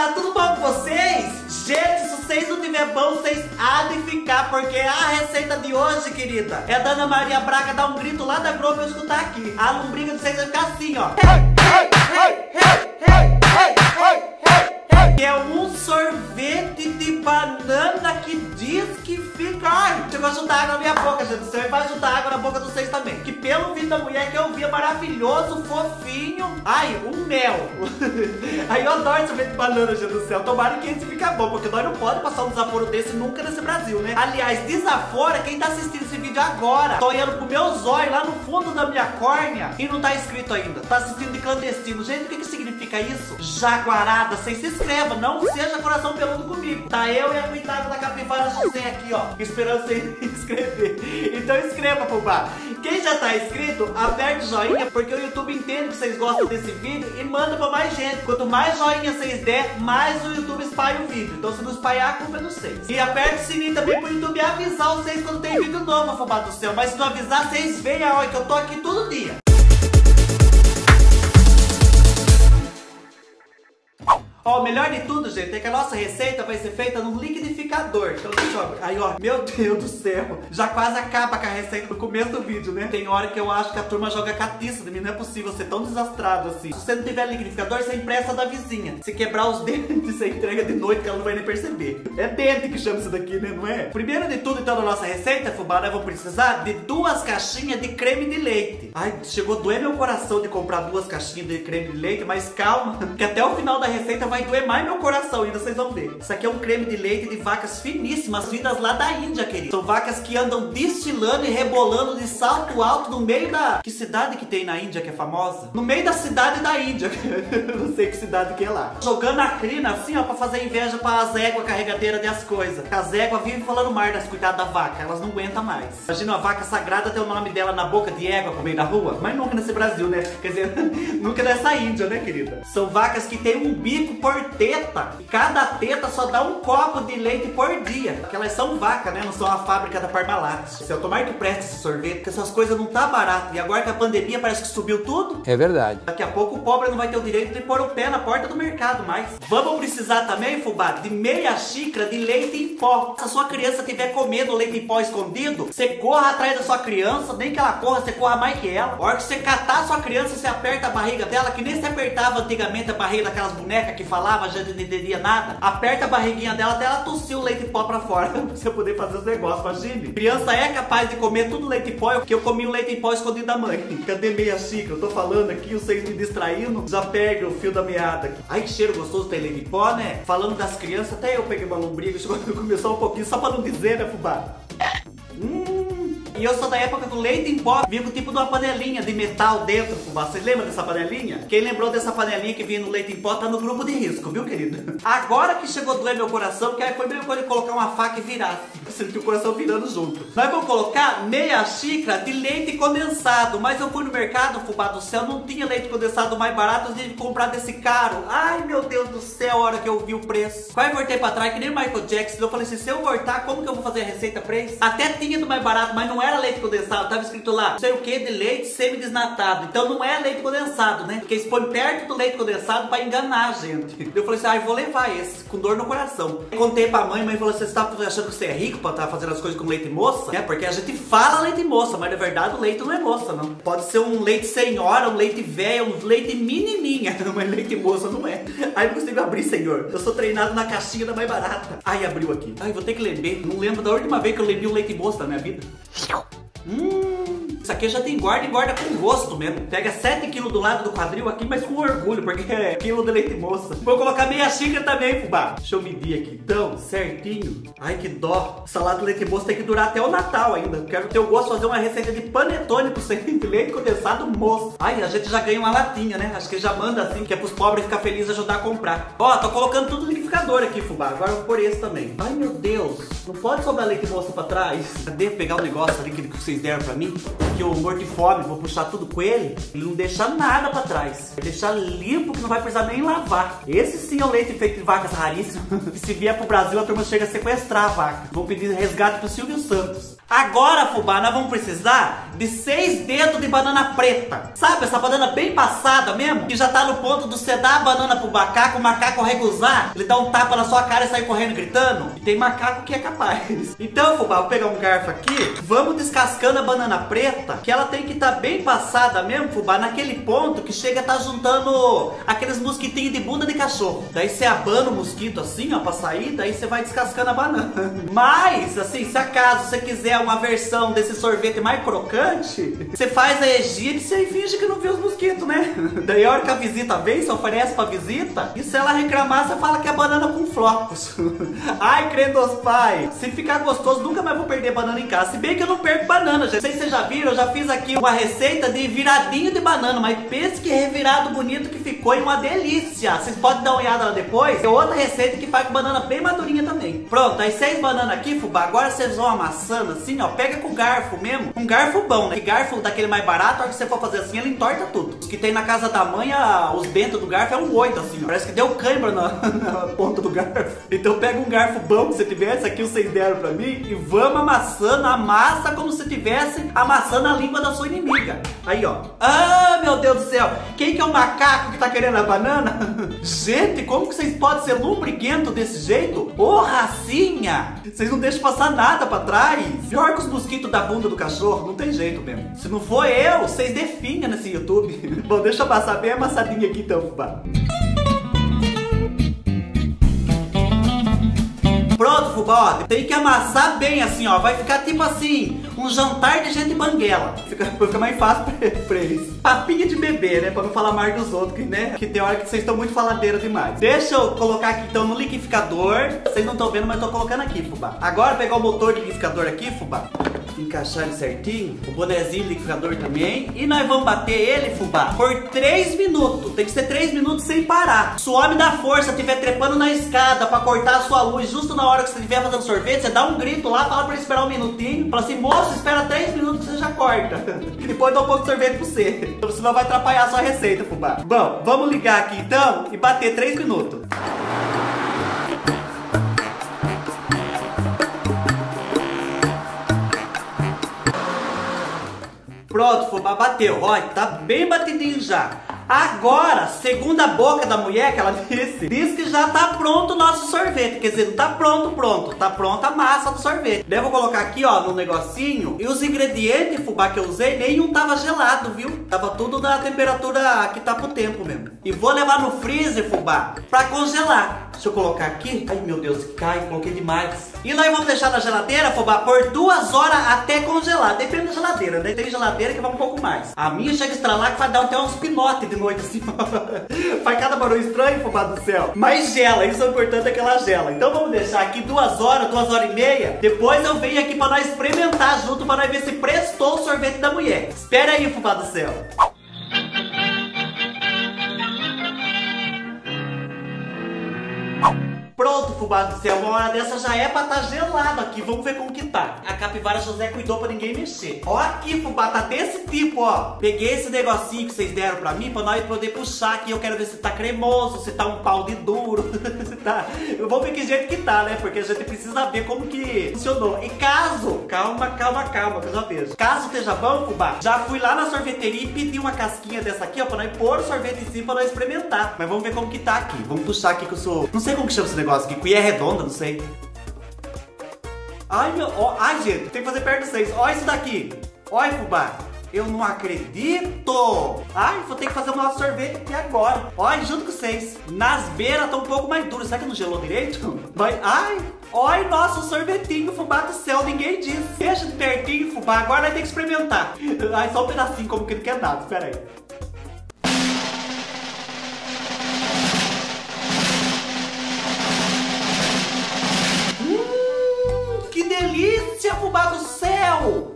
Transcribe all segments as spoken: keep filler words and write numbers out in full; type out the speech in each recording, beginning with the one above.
Olá, tudo bom com vocês? Gente, se vocês não tiver bom, vocês há de ficar, porque a receita de hoje, querida, é da Ana Maria Braga dar um grito lá da Globo pra eu escutar aqui. A lombriga de vocês vai ficar assim, ó. Hey, hey, hey, hey, hey, hey, hey, hey. Que é um sorvete de banana que diz que fica... Ai, chegou a juntar água na minha boca, gente. Você vai juntar água na boca de vocês também. Que pelo vídeo da mulher que eu vi é maravilhoso, fofinho. Ai, um mel. Aí eu adoro sorvete de banana, gente do céu. Tomara que esse fica bom, porque nós não podemos passar um desaforo desse nunca nesse Brasil, né? Aliás, desaforo é quem tá assistindo esse vídeo agora. Tô olhando pro meu zóio lá no fundo da minha córnea e não tá inscrito ainda. Tá assistindo de clandestino. Gente, o que que significa isso? Jaguarada, você se inscreva. Não seja coração peludo comigo. Tá eu e a coitada da capivara José aqui, ó, esperando você inscrever. Então inscreva, fubá. Quem já tá inscrito, aperte o joinha, porque o YouTube entende que vocês gostam desse vídeo e manda pra mais gente. Quanto mais joinha vocês der, mais o YouTube espalha o vídeo. Então se não espalhar, a culpa é de vocês. E aperte o sininho também pro YouTube avisar vocês quando tem vídeo novo, fubá do céu. Mas se não avisar, vocês venham, ó, que eu tô aqui todo dia. Ó, o melhor de tudo, gente, é que a nossa receita vai ser feita num liquidificador. Então deixa eu abrir. Aí, ó, meu Deus do céu. Já quase acaba com a receita no começo do vídeo, né? Tem hora que eu acho que a turma joga catiça de mim. Não é possível ser tão desastrado assim. Se você não tiver liquidificador, você empresta da vizinha. Se quebrar os dentes, você entrega de noite que ela não vai nem perceber. É dente que chama isso daqui, né? Não é? Primeiro de tudo, então, na nossa receita, fubá, nós vamos precisar de duas caixinhas de creme de leite. Ai, chegou a doer meu coração de comprar duas caixinhas de creme de leite, mas calma, que até o final da receita vai Vai doer mais meu coração ainda, vocês vão ver. Isso aqui é um creme de leite de vacas finíssimas, vindas lá da Índia, querido. São vacas que andam destilando e rebolando de salto alto no meio da... Que cidade que tem na Índia que é famosa? No meio da cidade da Índia. Não sei que cidade que é lá. Jogando a crina assim, ó, pra fazer inveja para as éguas carregadeiras de as coisas. As éguas vivem falando mar das cuidadas da vaca, elas não aguentam mais. Imagina uma vaca sagrada ter o nome dela na boca de égua pro meio da rua. Mas nunca nesse Brasil, né? Quer dizer, nunca nessa Índia, né, querida? São vacas que tem um bico por teta. E cada teta só dá um copo de leite por dia. Porque elas são vaca, né? Não são a fábrica da Parmalat. Se eu tomar que preste esse sorvete, porque essas coisas não tá barato. E agora que a pandemia parece que subiu tudo. É verdade. Daqui a pouco o pobre não vai ter o direito de pôr o pé na porta do mercado mais. Vamos precisar também, fubá, de meia xícara de leite em pó. Se a sua criança estiver comendo leite em pó escondido, você corra atrás da sua criança. Nem que ela corra, você corra mais que ela. A hora que você catar a sua criança, você aperta a barriga dela, que nem se apertava antigamente a barriga daquelas bonecas que falava, já não entendia nada. Aperta a barriguinha dela até ela tossir o leite em pó pra fora. Pra você poder fazer os negócios, imagine. Criança é capaz de comer tudo leite em pó, porque eu comi o leite em pó escondido da mãe. Cadê meia xícara? Eu tô falando aqui, vocês me distraindo, já perde o fio da meada aqui. Ai, que cheiro gostoso tem leite em pó, né? Falando das crianças, até eu peguei uma lombriga, chegou a começar um pouquinho, só pra não dizer, né, fubá? Hum... E eu sou da época do leite em pó, vinha com tipo de uma panelinha de metal dentro, fubá. Vocês lembram dessa panelinha? Quem lembrou dessa panelinha que vinha no leite em pó tá no grupo de risco, viu, querido? Agora que chegou a doer meu coração, porque aí foi meio coisa de colocar uma faca e virar. Senti o coração virando junto. Nós vamos colocar meia xícara de leite condensado. Mas eu fui no mercado, fubá do céu, não tinha leite condensado mais barato, eu tive que comprar desse caro. Ai, meu Deus do céu, a hora que eu vi o preço. Quase voltei pra trás, que nem o Michael Jackson. Eu falei assim, se eu voltar, como que eu vou fazer a receita pra isso? Até tinha do mais barato, mas não era leite condensado, tava escrito lá, não sei o que, de leite semi-desnatado. Então não é leite condensado, né? Porque eles põem perto do leite condensado pra enganar a gente. Eu falei assim, ah, eu vou levar esse, com dor no coração. Contei pra mãe, mãe falou assim, você tá achando que você é rico pra estar fazendo as coisas com leite moça? É, porque a gente fala leite moça, mas na verdade o leite não é moça, não. Pode ser um leite senhora, um leite velho, um leite menininha, mas leite moça não é. Aí não consigo abrir, senhor. Eu sou treinado na caixinha da mais barata. Ai, abriu aqui. Ai, vou ter que lember. Não lembro da última vez que eu lembrei um leite moça na minha vida. Hum, isso aqui já tem guarda e guarda com gosto mesmo. Pega sete quilos do lado do quadril aqui, mas com orgulho, porque é quilo de leite moça. Vou colocar meia xícara também, fubá. Deixa eu medir aqui. Então, certinho. Ai, que dó. Salada de leite moça tem que durar até o Natal ainda. Quero ter o gosto de fazer uma receita de panetone pro de leite condensado moço. Ai, a gente já ganha uma latinha, né? Acho que já manda assim, que é pros pobres ficar felizes ajudar a comprar. Ó, tô colocando tudo no liquidificador aqui, fubá. Agora eu vou pôr esse também. Ai, meu Deus. Não pode sobrar leite moça pra trás. Cadê pegar o negócio ali que vocês deram pra mim? aqui o morto de fome, vou puxar tudo com ele. Ele não deixa nada pra trás. Vai deixar limpo que não vai precisar nem lavar. Esse sim é o leite feito de vacas raríssimo. Que se vier pro Brasil a turma chega a sequestrar a vaca. Vão pedir resgate pro Silvio Santos. Agora, fubá, nós vamos precisar de seis dedos de banana preta. Sabe, essa banana bem passada mesmo? Que já tá no ponto de você dar a banana pro macaco, o macaco recusar, ele dá um tapa na sua cara e sai correndo gritando. E tem macaco que é capaz. Então, fubá, vou pegar um garfo aqui. Vamos descascando a banana preta, que ela tem que estar tá bem passada mesmo, fubá, naquele ponto que chega a tá juntando aqueles mosquitinhos de bunda de cachorro. Daí você abana o mosquito assim, ó, pra sair, daí você vai descascando a banana. Mas, assim, se acaso você quiser uma versão desse sorvete mais crocante, você faz a egípcia e finge que não viu os mosquitos, né? Daí a hora que a visita vem, você oferece pra visita, e se ela reclamar, você fala que é banana com flocos. Ai, credos pai, se ficar gostoso, nunca mais vou perder banana em casa. Se bem que eu não perco banana, gente. Não sei se vocês já viram, eu já fiz aqui uma receita de viradinho de banana, mas pense que revirado bonito que ficou e uma delícia. Vocês podem dar uma olhada lá depois. Tem outra receita que faz com banana bem madurinha também. Pronto, as seis bananas aqui, fubá, agora vocês vão amassando assim, ó, pega com garfo mesmo, um garfo bom, né? E garfo daquele mais barato, a hora que você for fazer assim, ele entorta tudo. Os que tem na casa da mãe, a, os bentos do garfo é um oito, assim, ó. Parece que deu cãibra na, na ponta do garfo. Então pega um garfo bom que você tivesse, aqui vocês deram pra mim, e vamos amassando, amassa como se tivesse amassando a língua da sua inimiga. Aí, ó. Ah, meu Deus do céu, quem que é o macaco que tá querendo a banana? Gente, como que vocês podem ser lubriguento desse jeito? Ô, racinha! Vocês não deixam passar nada pra trás. Pior que os mosquitos da bunda do cachorro, não tem jeito mesmo. Se não for eu, vocês definham nesse YouTube. Bom, deixa eu amassar bem amassadinho aqui então, fubá. Pronto, fubá, ó, tem que amassar bem assim, ó. Vai ficar tipo assim, um jantar de gente banguela. Fica, fica mais fácil pra, pra eles. Papinha de bebê, né? Pra não falar mais dos outros, que, né? Que tem hora que vocês estão muito faladeiros demais. Deixa eu colocar aqui então no liquidificador. Vocês não estão vendo, mas eu tô colocando aqui, fubá. Agora pegar o motor do liquidificador aqui, fubá. Encaixar ele certinho. O bonezinho do liquidificador também. E nós vamos bater ele, fubá, por três minutos. Tem que ser três minutos sem parar. Se o homem da força estiver trepando na escada pra cortar a sua luz justo na hora que você estiver fazendo sorvete, você dá um grito lá, fala pra ele esperar um minutinho. Fala assim, moço, espera três minutos que você já corta. E depois dá um pouco de sorvete pra você. Então senão vai atrapalhar a sua receita, fubá. Bom, vamos ligar aqui então e bater três minutos. Pronto, fubá, bateu. Olha, tá bem batidinho já. Agora, segundo a boca da mulher que ela disse, diz que já tá pronto o nosso sorvete. Quer dizer, não tá pronto, pronto. Tá pronta a massa do sorvete. Daí eu vou colocar aqui, ó, no negocinho. E os ingredientes, fubá, que eu usei, nenhum tava gelado, viu? Tava tudo na temperatura que tá pro tempo mesmo. E vou levar no freezer, fubá, pra congelar. Deixa eu colocar aqui. Ai, meu Deus, cai, coloquei demais. E nós vamos deixar na geladeira, fubá, por duas horas até congelar. Depende da geladeira, né? Tem geladeira que vai um pouco mais. A minha chega a estralar que vai dar até uns pinotes de noite assim. Faz cada barulho estranho, fubá do céu. Mas gela, isso é importante, é que ela gela. Então vamos deixar aqui duas horas, duas horas e meia. Depois eu venho aqui pra nós experimentar junto, pra nós ver se prestou o sorvete da mulher. Espera aí, fubá do céu. Pronto, fubá do céu, uma hora dessa já é pra tá gelado aqui. Vamos ver como que tá. A capivara José cuidou pra ninguém mexer. Ó aqui, fubá, tá desse tipo, ó. Peguei esse negocinho que vocês deram pra mim, pra nós poder puxar aqui. Eu quero ver se tá cremoso, se tá um pau de duro. Tá. Eu vou ver que jeito que tá, né? Porque a gente precisa ver como que funcionou. E caso, calma, calma, calma, que eu já vejo. Caso esteja bom, fubá, já fui lá na sorveteria e pedi uma casquinha dessa aqui, ó, pra nós pôr o sorvete em cima, pra nós experimentar. Mas vamos ver como que tá aqui. Vamos puxar aqui que eu sou... Não sei como que chama esse negócio. Que cuia redonda, não sei. Ai, meu... Ó, ai, gente, tem que fazer perto de vocês. Olha isso daqui. Olha, fubá. Eu não acredito. Ai, vou ter que fazer o nosso sorvete aqui agora. Olha, junto com vocês. Nas beiras tá um pouco mais duro. Será que não gelou direito? Vai... Ai, olha nosso sorvetinho, fubá do céu. Ninguém disse. Deixa de pertinho, fubá. Agora vai ter que experimentar. Ai, só um pedacinho, como que não quer nada. Espera aí. Delícia, fubá do céu!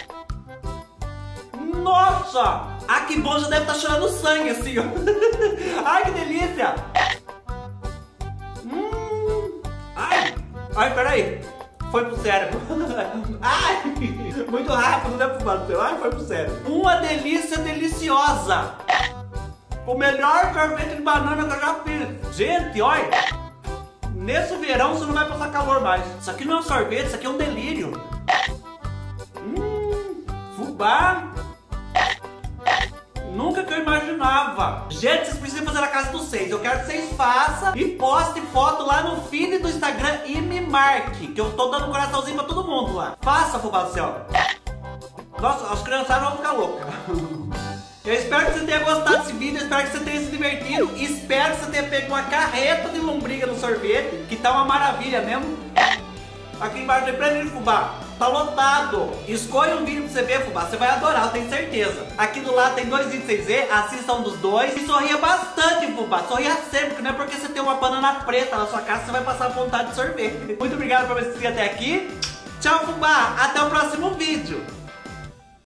Nossa! Ah, que bom, já deve estar chorando sangue assim, ó. Ai, que delícia! Hum. Ai! Ai, peraí! Foi pro cérebro. Ai, muito rápido, né, fubá do céu? Ai, foi pro cérebro. Uma delícia deliciosa. O melhor sorvete de banana que eu já fiz. Gente, olha. Nesse verão você não vai passar calor mais. Isso aqui não é um sorvete, isso aqui é um delírio. Hum, fubá. Nunca que eu imaginava. Gente, vocês precisam fazer na casa dos seis. Eu quero que vocês façam e postem foto lá no feed do Instagram e me marque, que eu tô dando um coraçãozinho pra todo mundo lá. Faça, fubá do céu. Nossa, as criançadas vão ficar loucas. Eu espero que você tenha gostado desse vídeo, eu espero que você tenha se divertido, espero que você tenha pego uma carreta de lombriga no sorvete, que tá uma maravilha mesmo. Aqui embaixo tem pra gente, fubá. Tá lotado. Escolha um vídeo pra você ver, fubá. Você vai adorar, eu tenho certeza. Aqui do lado tem dois vídeos pra vocês verem. Assistam um dos dois. E sorria bastante, fubá. Sorria sempre, que não é porque você tem uma banana preta na sua casa, você vai passar vontade de sorvete. Muito obrigado por me assistir até aqui. Tchau, fubá. Até o próximo vídeo.